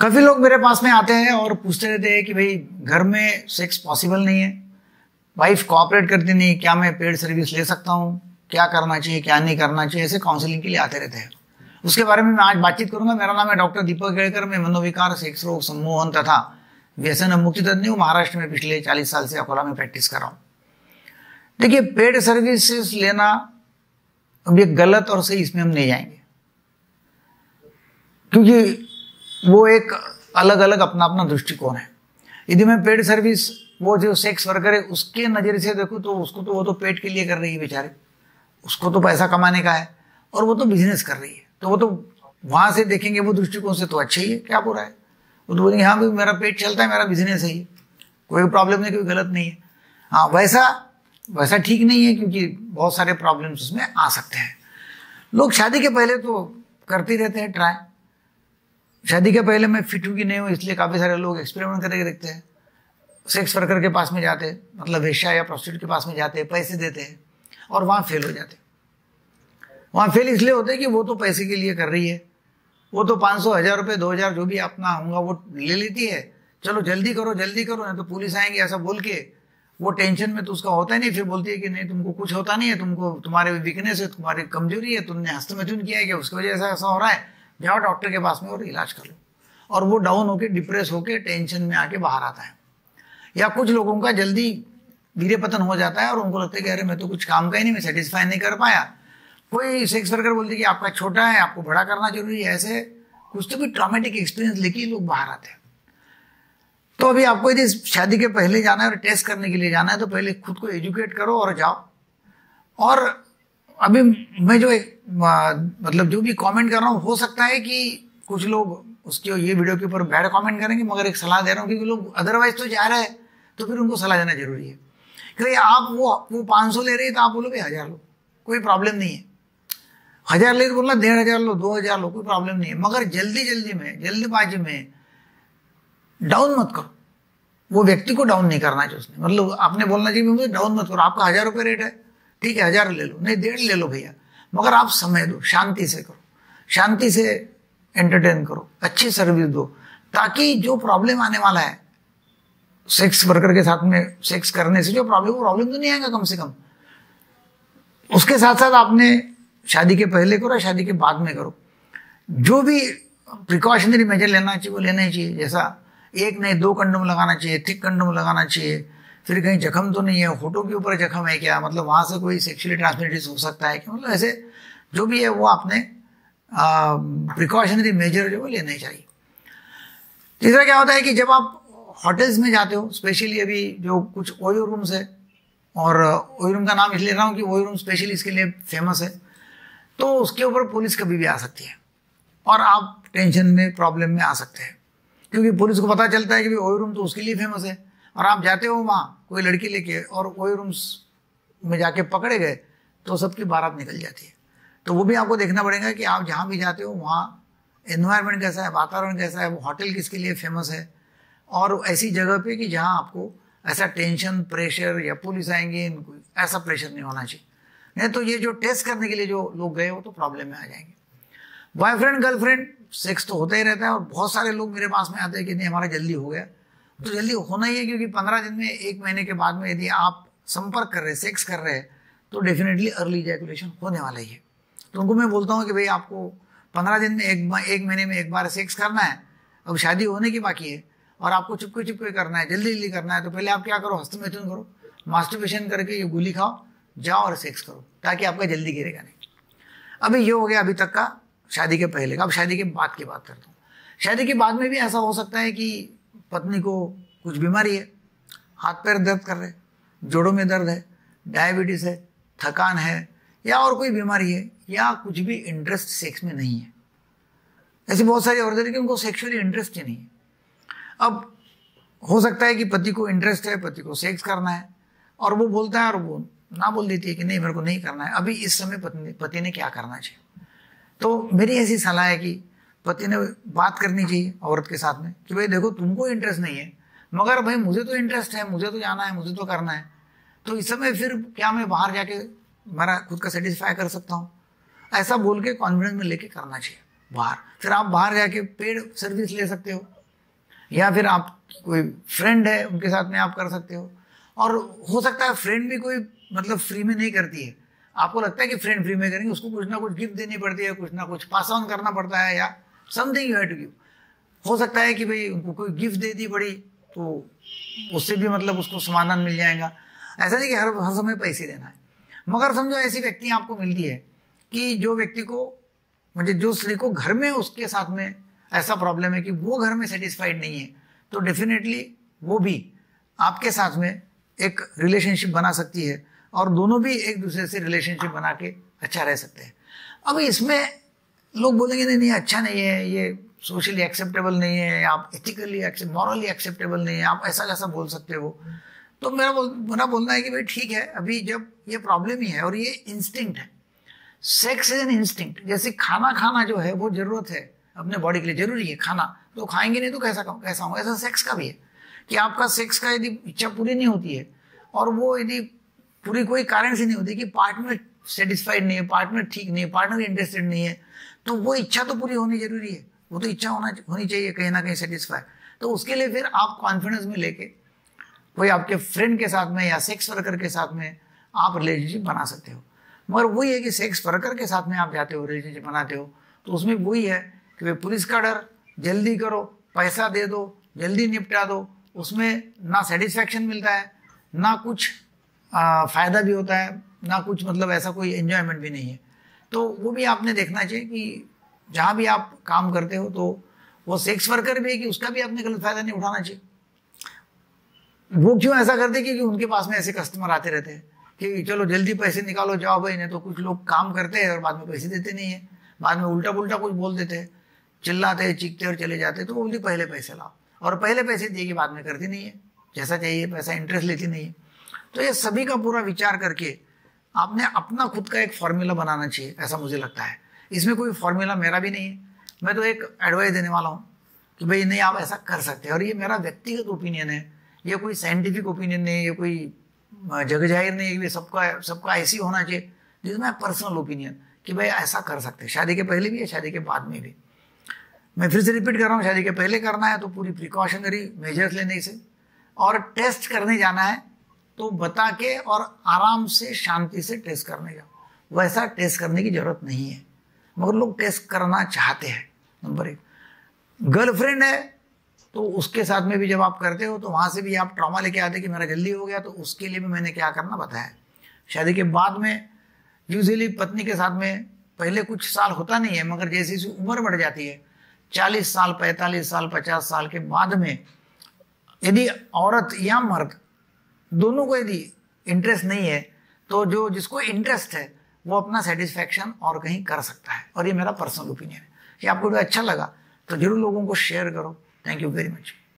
काफी लोग मेरे पास में आते हैं और पूछते रहते हैं कि भाई घर में सेक्स पॉसिबल नहीं है, वाइफ कोऑपरेट करती नहीं, क्या मैं पेड सर्विस ले सकता हूँ, क्या करना चाहिए क्या नहीं करना चाहिए, ऐसे काउंसलिंग के लिए आते रहते हैं। उसके बारे में मैं आज बातचीत करूंगा। मेरा नाम है डॉक्टर दीपक केड़कर। मैं मनोविकार, सेक्स रोग, सम्मोहन तथा व्यसन मुक्ति तज्ञ हूँ। महाराष्ट्र में पिछले 40 साल से अकोला में प्रैक्टिस कर रहा हूँ। देखिए, पेड सर्विसेज लेना अब ये गलत और सही, इसमें हम नहीं जाएंगे, क्योंकि वो एक अलग अलग अपना अपना दृष्टिकोण है। यदि मैं पेड सर्विस, वो जो सेक्स वर्कर है उसके नज़र से देखूँ तो उसको तो वो तो पेट के लिए कर रही है बेचारे, उसको तो पैसा कमाने का है और वो तो बिजनेस कर रही है, तो वो तो वहाँ से देखेंगे वो दृष्टिकोण से तो अच्छा ही है, क्या बुरा है। वो तो बोलेंगे हाँ भाई मेरा पेट चलता है, मेरा बिजनेस है, ये कोई प्रॉब्लम नहीं, कोई गलत नहीं है। हाँ, वैसा ठीक नहीं है, क्योंकि बहुत सारे प्रॉब्लम्स उसमें आ सकते हैं। लोग शादी के पहले तो करते रहते हैं ट्राई, शादी के पहले मैं फिट हूँ कि नहीं हूँ, इसलिए काफ़ी सारे लोग एक्सपेरिमेंट करके देखते हैं। सेक्स वर्कर के पास में जाते हैं, मतलब वेश्या या प्रोस्टिट्यूट के पास में जाते हैं, पैसे देते हैं और वहाँ फेल हो जाते हैं। वहाँ फेल इसलिए होते हैं कि वो तो पैसे के लिए कर रही है, वो तो 500, 1000 रुपये, 2000 जो भी अपना होगा वो ले लेती है। चलो जल्दी करो नहीं तो पुलिस आएंगे, ऐसा बोल के वो टेंशन में तो उसका होता ही नहीं। फिर बोलती है कि नहीं तुमको कुछ होता नहीं है, तुमको तुम्हारे वीकनेस है, तुम्हारी कमजोरी है, तुमने हस्तमैथुन किया है, कि उसकी वजह से ऐसा हो रहा है, जाओ डॉक्टर के पास में और इलाज कर लो। और वो डाउन होके, डिप्रेस होके, टेंशन में आके बाहर आता है। या कुछ लोगों का जल्दी वीर्य पतन हो जाता है और उनको लगता है कि अरे मैं तो कुछ काम का ही नहीं, मैं सेटिस्फाई नहीं कर पाया। कोई सेक्स वर्कर बोलती है कि आपका छोटा है, आपको बड़ा करना जरूरी है, ऐसे कुछ तो भी ट्रॉमेटिक एक्सपीरियंस लेके लोग बाहर आते हैं। तो अभी आपको यदि शादी के पहले जाना है और टेस्ट करने के लिए जाना है तो पहले खुद को एजुकेट करो और जाओ। और अभी मैं जो मतलब जो भी कमेंट कर रहा हूँ, हो सकता है कि कुछ लोग उसके ये वीडियो के ऊपर बैड कमेंट करेंगे, मगर एक सलाह दे रहा हूँ, क्योंकि लोग अदरवाइज तो जा रहे हैं तो फिर उनको सलाह देना जरूरी है। क्योंकि आप वो 500 ले रहे हैं तो आप बोलोगे 1000 लो, कोई प्रॉब्लम नहीं है। 1000 ले तो बोलना 1500 लो, 2000 लो, कोई प्रॉब्लम नहीं है। मगर जल्दीबाजी में डाउन मत करो, वो व्यक्ति को डाउन नहीं करना चाहिए उसने। मतलब आपने बोलना चाहिए मुझे डाउन मत करो, आपका 1000 रुपये रेट है, ठीक है 1000 ले लो, नहीं 1.5 ले लो भैया, मगर आप समय दो, शांति से करो, शांति से एंटरटेन करो, अच्छी सर्विस दो, ताकि जो प्रॉब्लम आने वाला है सेक्स वर्कर के साथ में सेक्स करने से, जो प्रॉब्लम तो नहीं आएगा कम से कम। उसके साथ साथ आपने शादी के पहले करो, शादी के बाद में करो, जो भी प्रिकॉशनरी मेजर लेना चाहिए वो लेना ही चाहिए। जैसा 1 नहीं 2 कंडोम लगाना चाहिए, थिक कंडोम लगाना चाहिए। फिर कहीं जख्म तो नहीं है, होठों के ऊपर जख्म है क्या, मतलब वहाँ से कोई सेक्सुअली ट्रांसमिटेड हो सकता है क्या, मतलब ऐसे जो भी है वो आपने प्रिकॉशनरी मेजर जो लेना ही चाहिए। तीसरा क्या होता है कि जब आप होटल्स में जाते हो, स्पेशली अभी जो कुछ ओयो रूम्स है, और ओयो रूम का नाम इसलिए रहा हूँ कि ओयो रूम स्पेशली इसके लिए फेमस है, तो उसके ऊपर पुलिस कभी भी आ सकती है और आप टेंशन में, प्रॉब्लम में आ सकते हैं। क्योंकि पुलिस को पता चलता है कि ओयो रूम तो उसके लिए फेमस है, और आप जाते हो वहाँ कोई लड़की लेके और ओयो रूम्स में जाके पकड़े गए तो सबकी बारात निकल जाती है। तो वो भी आपको देखना पड़ेगा कि आप जहाँ भी जाते हो वहाँ एनवायरनमेंट कैसा है, वातावरण कैसा है, वो होटल किसके लिए फेमस है, और ऐसी जगह पे कि जहाँ आपको ऐसा टेंशन, प्रेशर या पुलिस आएंगे, ऐसा प्रेशर नहीं होना चाहिए। नहीं तो ये जो टेस्ट करने के लिए जो लोग गए वो तो प्रॉब्लम में आ जाएंगे। बॉयफ्रेंड गर्लफ्रेंड सेक्स तो होता ही रहता है, और बहुत सारे लोग मेरे पास में आते हैं कि नहीं हमारा जल्दी हो गया, तो जल्दी होना ही है, क्योंकि 15 दिन में, 1 महीने के बाद में यदि आप संपर्क कर रहे हैं, सेक्स कर रहे हैं, तो डेफिनेटली अर्ली इजैकुलेशन होने वाला ही है। तो उनको मैं बोलता हूँ कि भाई आपको 15 दिन में, 1 महीने में 1 बार सेक्स करना है, अब शादी होने की बाकी है और आपको चुपके करना है, जल्दी करना है, तो पहले आप क्या करो, हस्तमैथुन करो, मास्टरबेशन करके ये गोली खाओ, जाओ और सेक्स करो, ताकि आपका जल्दी गिरेगा नहीं। अभी ये हो गया अभी तक का शादी के पहले का। अब शादी के बाद की बात करता हूँ। शादी के बाद में भी ऐसा हो सकता है कि पत्नी को कुछ बीमारी है, हाथ पैर दर्द कर रहे, जोड़ों में दर्द है, डायबिटीज है, थकान है, या और कोई बीमारी है, या कुछ भी इंटरेस्ट सेक्स में नहीं है। ऐसी बहुत सारी औरतें कि उनको सेक्सुअली इंटरेस्ट ही नहीं है। अब हो सकता है कि पति को इंटरेस्ट है, पति को सेक्स करना है, और वो बोलता है और वो ना बोल देती है कि नहीं मेरे को नहीं करना है। अभी इस समय पति ने क्या करना चाहिए? तो मेरी ऐसी सलाह है कि पति ने बात करनी चाहिए औरत के साथ में कि भाई देखो तुमको इंटरेस्ट नहीं है, मगर भाई मुझे तो इंटरेस्ट है, मुझे तो जाना है, मुझे तो करना है, तो इस समय फिर क्या मैं बाहर जाके मेरा खुद का सेटिस्फाई कर सकता हूँ? ऐसा बोल के कॉन्फिडेंस में लेके करना चाहिए। बाहर, फिर आप बाहर जाके पेड सर्विस ले सकते हो, या फिर आप कोई फ्रेंड है उनके साथ में आप कर सकते हो। और हो सकता है फ्रेंड भी कोई मतलब फ्री में नहीं करती है, आपको लगता है कि फ्रेंड फ्री में करेंगे, उसको कुछ ना कुछ गिफ्ट देनी पड़ती है, कुछ ना कुछ पास ऑन करना पड़ता है, या something you have to give. हो सकता है कि भाई उनको कोई गिफ्ट दे दी बड़ी, तो उससे भी मतलब उसको समाधान मिल जाएगा। ऐसा नहीं कि हर समय पैसे देना है। मगर समझो ऐसी व्यक्ति आपको मिलती है कि जो व्यक्ति को मतलब जो स्त्री को घर में उसके साथ में ऐसा प्रॉब्लम है कि वो घर में सेटिस्फाइड नहीं है, तो डेफिनेटली वो भी आपके साथ में एक रिलेशनशिप बना सकती है और दोनों भी एक दूसरे से रिलेशनशिप बना के अच्छा रह सकते हैं। अब इसमें लोग बोलेंगे नहीं नहीं अच्छा नहीं है, ये सोशली एक्सेप्टेबल नहीं है, आप एथिकली मॉरली एक्सेप्टेबल नहीं है, आप ऐसा कैसा बोल सकते हो। तो मेरा बोलना है कि भाई ठीक है, अभी जब ये प्रॉब्लम ही है और ये इंस्टिंक्ट है, सेक्स इज एन इंस्टिंक्ट। जैसे खाना खाना जो है वो जरूरत है अपने बॉडी के लिए, जरूरी है खाना, तो खाएंगे नहीं तो कैसा होगा। ऐसा सेक्स का भी है कि आपका सेक्स का यदि इच्छा पूरी नहीं होती है और वो यदि पूरी कोई कारण से नहीं होती कि पार्टनर सेटिस्फाइड नहीं है, पार्टनर ठीक नहीं है, पार्टनर इंटरेस्टेड नहीं है, तो वो इच्छा तो पूरी होनी जरूरी है, वो तो इच्छा होनी चाहिए कहीं ना कहीं सेटिस्फाई। तो उसके लिए फिर आप कॉन्फिडेंस में लेके कोई आपके फ्रेंड के साथ में या सेक्स वर्कर के साथ में आप रिलेशनशिप बना सकते हो। मगर वही है कि सेक्स वर्कर के साथ में आप जाते हो, रिलेशनशिप बनाते हो, तो उसमें वही है कि भाई पुलिस का डर, जल्दी करो, पैसा दे दो, जल्दी निपटा दो, उसमें ना सेटिस्फैक्शन मिलता है, ना कुछ फ़ायदा भी होता है, ना कुछ मतलब ऐसा कोई एन्जॉयमेंट भी नहीं है। तो वो भी आपने देखना चाहिए कि जहाँ भी आप काम करते हो तो वो सेक्स वर्कर भी है कि उसका भी आपने गलत फ़ायदा नहीं उठाना चाहिए। वो क्यों ऐसा करते क्योंकि उनके पास में ऐसे कस्टमर आते रहते हैं कि चलो जल्दी पैसे निकालो जाओ भाई, नहीं तो कुछ लोग काम करते हैं और बाद में पैसे देते नहीं है, बाद में उल्टा पुल्टा कुछ बोल देते हैं, चिल्लाते हैं, चीखते और चले जाते हैं। तो बोलती पहले पैसे लाओ, और पहले पैसे देगी बाद में करती नहीं है, जैसा चाहिए पैसा इंटरेस्ट लेती नहीं है। तो ये सभी का पूरा विचार करके आपने अपना खुद का एक फॉर्मूला बनाना चाहिए, ऐसा मुझे लगता है। इसमें कोई फॉर्मूला मेरा भी नहीं है, मैं तो एक एडवाइस देने वाला हूँ कि भाई नहीं आप ऐसा कर सकते हैं, और ये मेरा व्यक्तिगत ओपिनियन है, ये कोई साइंटिफिक ओपिनियन नहीं है, ये कोई जग जाहिर नहीं है कि सबका ऐसी होना चाहिए। दिस माय पर्सनल ओपिनियन कि भाई ऐसा कर सकते हैं, शादी के पहले भी है, शादी के बाद में भी। मैं फिर से रिपीट कर रहा हूँ, शादी के पहले करना है तो पूरी प्रिकॉशनरी मेजर्स लेने से, और टेस्ट करने जाना है तो बता के और आराम से शांति से टेस्ट करने जाओ। वैसा टेस्ट करने की जरूरत नहीं है, मगर लोग टेस्ट करना चाहते हैं। नंबर 1, गर्लफ्रेंड है तो उसके साथ में भी जब आप करते हो तो वहाँ से भी आप ट्रॉमा लेके आते कि मेरा जल्दी हो गया, तो उसके लिए भी मैंने क्या करना बताया। शादी के बाद में यूजुअली पत्नी के साथ में पहले कुछ साल होता नहीं है, मगर जैसे जैसे उम्र बढ़ जाती है, 40 साल 45 साल 50 साल के बाद में यदि औरत या मर्द दोनों को यदि इंटरेस्ट नहीं है, तो जो जिसको इंटरेस्ट है वो अपना सेटिस्फैक्शन और कहीं कर सकता है। और ये मेरा पर्सनल ओपिनियन है। ये आपको अच्छा लगा तो जरूर लोगों को शेयर करो। Thank you very much.